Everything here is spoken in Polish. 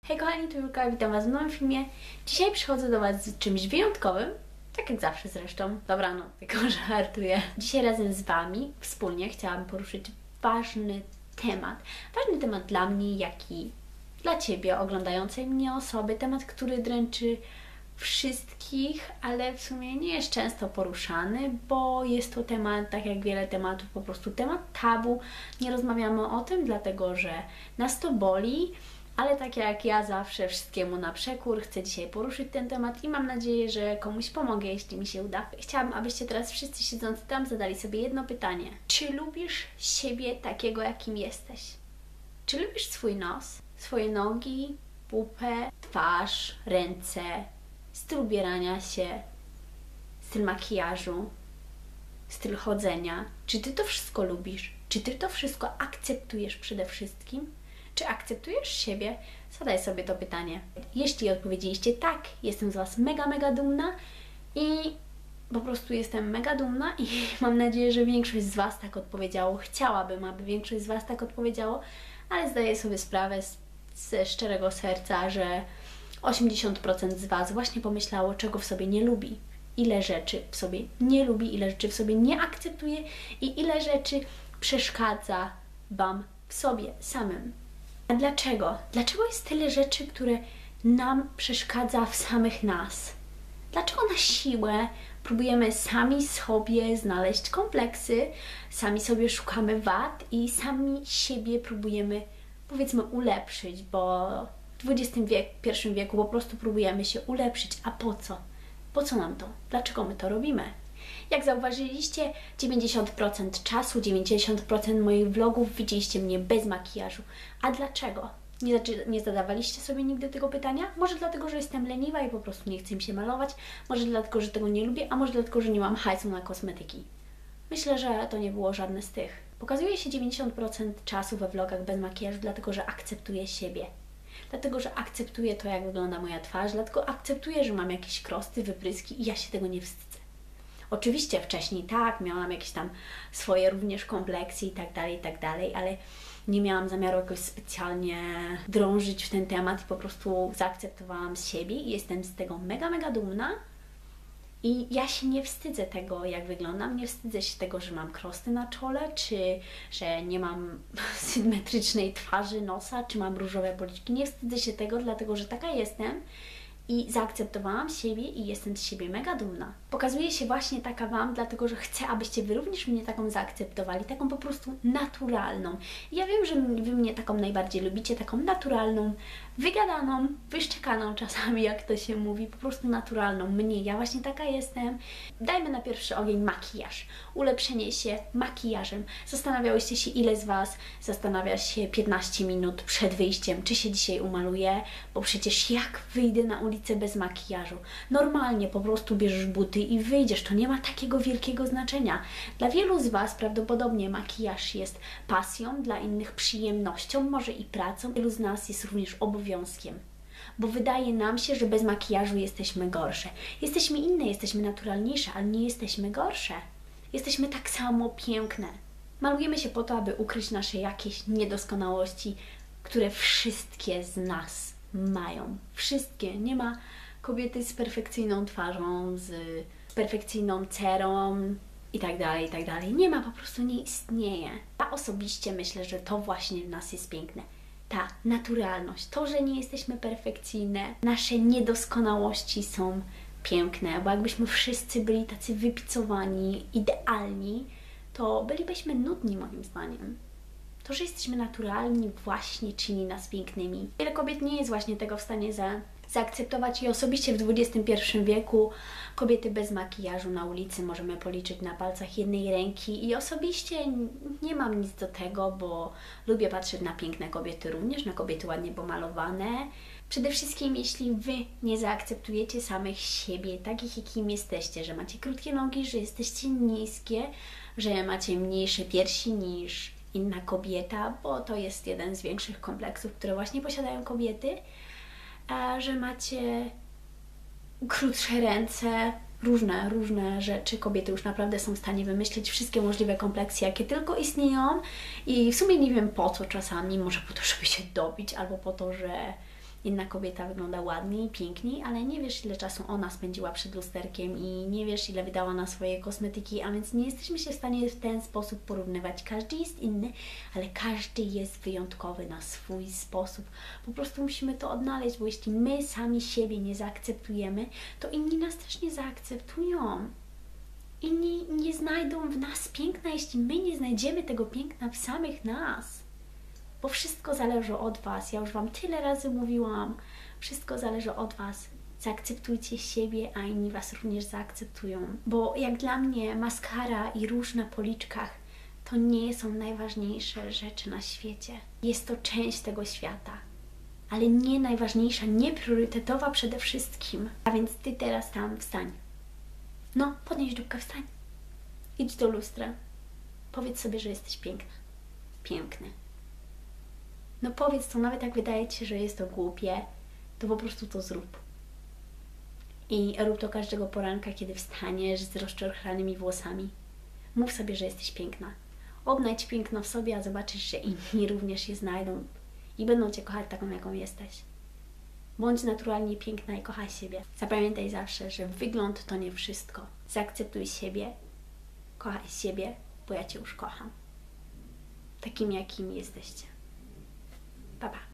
Hej kochani, tu Julka, witam Was w nowym filmie. Dzisiaj przychodzę do Was z czymś wyjątkowym, tak jak zawsze zresztą. Dobra, no, tylko żartuję. Dzisiaj razem z Wami, wspólnie, chciałam poruszyć ważny temat. Ważny temat dla mnie, jak i dla Ciebie, oglądającej mnie osoby. Temat, który dręczy wszystkich, ale w sumie nie jest często poruszany, bo jest to temat, tak jak wiele tematów, po prostu temat tabu. Nie rozmawiamy o tym, dlatego że nas to boli. Ale tak jak ja zawsze wszystkiemu na przekór, chcę dzisiaj poruszyć ten temat i mam nadzieję, że komuś pomogę, jeśli mi się uda. Chciałabym, abyście teraz wszyscy siedzący tam zadali sobie jedno pytanie. Czy lubisz siebie takiego, jakim jesteś? Czy lubisz swój nos, swoje nogi, pupę, twarz, ręce, styl ubierania się, styl makijażu, styl chodzenia? Czy Ty to wszystko lubisz? Czy Ty to wszystko akceptujesz przede wszystkim? Czy akceptujesz siebie? Zadaj sobie to pytanie. Jeśli odpowiedzieliście tak, jestem z Was mega dumna i po prostu jestem mega dumna i mam nadzieję, że większość z Was tak odpowiedziało. Chciałabym, aby większość z Was tak odpowiedziało, ale zdaję sobie sprawę ze szczerego serca, że 80% z Was właśnie pomyślało, czego w sobie nie lubi. Ile rzeczy w sobie nie lubi, ile rzeczy w sobie nie akceptuje i ile rzeczy przeszkadza Wam w sobie samym. A dlaczego? Dlaczego jest tyle rzeczy, które nam przeszkadza w samych nas? Dlaczego na siłę próbujemy sami sobie znaleźć kompleksy, sami sobie szukamy wad i siebie próbujemy, powiedzmy, ulepszyć, bo w XXI wieku po prostu próbujemy się ulepszyć. A po co? Po co nam to? Dlaczego my to robimy? Jak zauważyliście, 90% czasu, 90% moich vlogów widzieliście mnie bez makijażu. A dlaczego? Nie zadawaliście sobie nigdy tego pytania? Może dlatego, że jestem leniwa i po prostu nie chcę mi się malować, może dlatego, że tego nie lubię, a może dlatego, że nie mam hajsu na kosmetyki. Myślę, że to nie było żadne z tych. Pokazuje się 90% czasu we vlogach bez makijażu, dlatego, że akceptuję siebie. Dlatego, że akceptuję to, jak wygląda moja twarz, dlatego akceptuję, że mam jakieś krosty, wypryski i ja się tego nie wstydzę. Oczywiście wcześniej tak, miałam jakieś tam swoje również kompleksy i tak dalej, ale nie miałam zamiaru jakoś specjalnie drążyć w ten temat i po prostu zaakceptowałam siebie i jestem z tego mega dumna. I ja się nie wstydzę tego, jak wyglądam, nie wstydzę się tego, że mam krosty na czole, czy że nie mam symetrycznej twarzy, nosa, czy mam różowe policzki. Nie wstydzę się tego, dlatego że taka jestem. I zaakceptowałam siebie i jestem z siebie mega dumna. Pokazuję się właśnie taka Wam, dlatego że chcę, abyście Wy również mnie taką zaakceptowali, taką po prostu naturalną. I ja wiem, że Wy mnie taką najbardziej lubicie, taką naturalną, wygadaną, wyszczekaną czasami, jak to się mówi, po prostu naturalną. Mnie, ja właśnie taka jestem. Dajmy na pierwszy ogień makijaż. Ulepszenie się makijażem. Zastanawiałyście się, ile z Was zastanawia się 15 minut przed wyjściem, czy się dzisiaj umaluję, bo przecież jak wyjdę na ulicę bez makijażu? Normalnie po prostu bierzesz buty i wyjdziesz. To nie ma takiego wielkiego znaczenia. Dla wielu z Was prawdopodobnie makijaż jest pasją, dla innych przyjemnością, może i pracą. Wielu z nas jest również obowiązkiem. Bo wydaje nam się, że bez makijażu jesteśmy gorsze. Jesteśmy inne, jesteśmy naturalniejsze, ale nie jesteśmy gorsze. Jesteśmy tak samo piękne. Malujemy się po to, aby ukryć nasze jakieś niedoskonałości, które wszystkie z nas mają. Wszystkie. Nie ma kobiety z perfekcyjną twarzą, z perfekcyjną cerą i tak dalej. Nie ma, po prostu nie istnieje. Ja osobiście myślę, że to właśnie w nas jest piękne. Ta naturalność, to, że nie jesteśmy perfekcyjne, nasze niedoskonałości są piękne, bo jakbyśmy wszyscy byli tacy wypicowani, idealni, to bylibyśmy nudni, moim zdaniem. To, że jesteśmy naturalni, właśnie czyni nas pięknymi. Wiele kobiet nie jest właśnie tego w stanie zaakceptować i osobiście w XXI wieku kobiety bez makijażu na ulicy możemy policzyć na palcach jednej ręki i osobiście nie mam nic do tego, bo lubię patrzeć na piękne kobiety również, na kobiety ładnie pomalowane. Przede wszystkim, jeśli Wy nie zaakceptujecie samych siebie, takich jakim jesteście, że macie krótkie nogi, że jesteście niskie, że macie mniejsze piersi niż inna kobieta, bo to jest jeden z większych kompleksów, które właśnie posiadają kobiety, a że macie krótsze ręce, różne rzeczy. Kobiety już naprawdę są w stanie wymyślić wszystkie możliwe kompleksy, jakie tylko istnieją i w sumie nie wiem po co czasami, może po to, żeby się dobić, albo po to, że inna kobieta wygląda ładniej, piękniej, ale nie wiesz, ile czasu ona spędziła przed lusterkiem i nie wiesz, ile wydała na swoje kosmetyki, a więc nie jesteśmy się w stanie w ten sposób porównywać. Każdy jest inny, ale każdy jest wyjątkowy na swój sposób. Po prostu musimy to odnaleźć, bo jeśli my sami siebie nie zaakceptujemy, to inni nas też nie zaakceptują. Inni nie znajdą w nas piękna, jeśli my nie znajdziemy tego piękna w samych nas. Bo wszystko zależy od Was. Ja już Wam tyle razy mówiłam. Wszystko zależy od Was. Zaakceptujcie siebie, a inni Was również zaakceptują. Bo jak dla mnie maskara i róż na policzkach to nie są najważniejsze rzeczy na świecie. Jest to część tego świata. Ale nie najważniejsza, nie priorytetowa przede wszystkim. A więc Ty teraz tam wstań. No, podnieś dupkę, wstań. Idź do lustra. Powiedz sobie, że jesteś piękna. Piękny. No powiedz to, nawet jak wydaje Ci się, że jest to głupie, to po prostu to zrób. I rób to każdego poranka, kiedy wstaniesz z rozczochranymi włosami. Mów sobie, że jesteś piękna. Odnajdź piękno w sobie, a zobaczysz, że inni również je znajdą i będą Cię kochać taką, jaką jesteś. Bądź naturalnie piękna i kochaj siebie. Zapamiętaj zawsze, że wygląd to nie wszystko. Zaakceptuj siebie, kochaj siebie, bo ja Cię już kocham. Takim, jakim jesteście. Pa, pa.